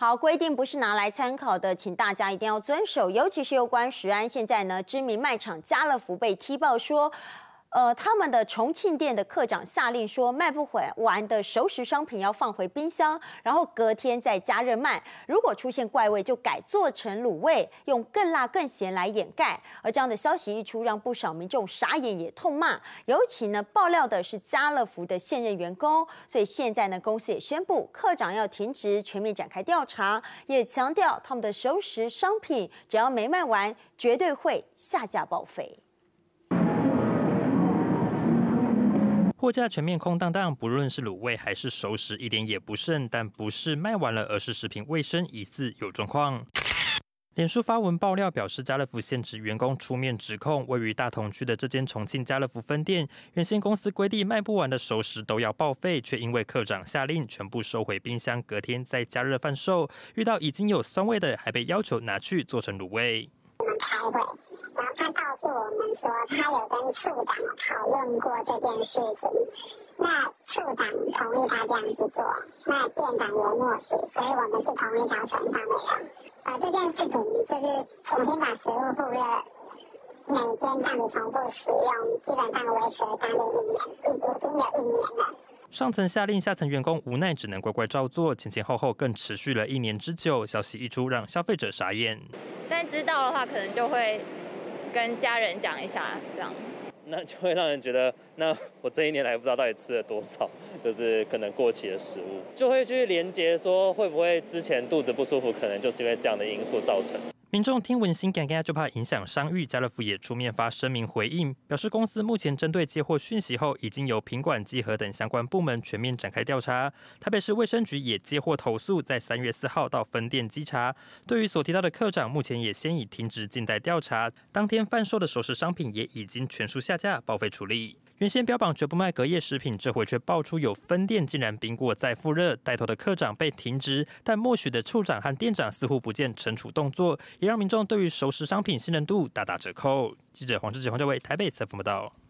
好，规定不是拿来参考的，请大家一定要遵守，尤其是有关食安。现在呢，知名卖场家乐福被踢爆说。他们的重庆店的课长下令说，卖不完的熟食商品要放回冰箱，然后隔天再加热卖。如果出现怪味，就改做成卤味，用更辣更咸来掩盖。而这样的消息一出，让不少民众傻眼也痛骂。尤其呢，爆料的是家乐福的现任员工，所以现在呢，公司也宣布课长要停职，全面展开调查，也强调他们的熟食商品只要没卖完，绝对会下架报废。 货架全面空荡荡，不论是卤味还是熟食，一点也不剩。但不是卖完了，而是食品卫生疑似有状况。脸书发文爆料表示，家乐福现职员工出面指控，位于大同区的这间重庆家乐福分店，原先公司规定卖不完的熟食都要报废，却因为课长下令全部收回冰箱，隔天再加热贩售。遇到已经有酸味的，还被要求拿去做成卤味。 我们开会，然后他告诉我们说，他有跟处长讨论过这件事情。那处长同意他这样子做，那店长也默许，所以我们是同一条船上的人。这件事情就是重新把食物复热，每天这样子重复使用，基本上维持了将近1年，已经有1年了。 上层下令，下层员工无奈只能乖乖照做，前后后更持续了1年之久。消息一出，让消费者傻眼。 但知道的话，可能就会跟家人讲一下，这样。 那就会让人觉得，那我这1年来不知道到底吃了多少，就是可能过期的食物，就会去连结说会不会之前肚子不舒服，可能就是因为这样的因素造成。 民众听闻心尴就怕影响商誉，家乐福也出面发声明回应，表示公司目前针对接获讯息后，已经由品管、稽核等相关部门全面展开调查。台北市卫生局也接获投诉，在3月4号到分店稽查。对于所提到的课长，目前也先已停职静待调查。当天贩售的熟食商品也已经全数下架，报废处理。原先标榜绝不卖隔夜食品，这回却爆出有分店竟然冰过再复热，带头的课长被停职，但默许的处长和店长似乎不见惩处动作，也让民众对于熟食商品信任度大打折扣。记者黄志杰、黄家伟台北采访报道。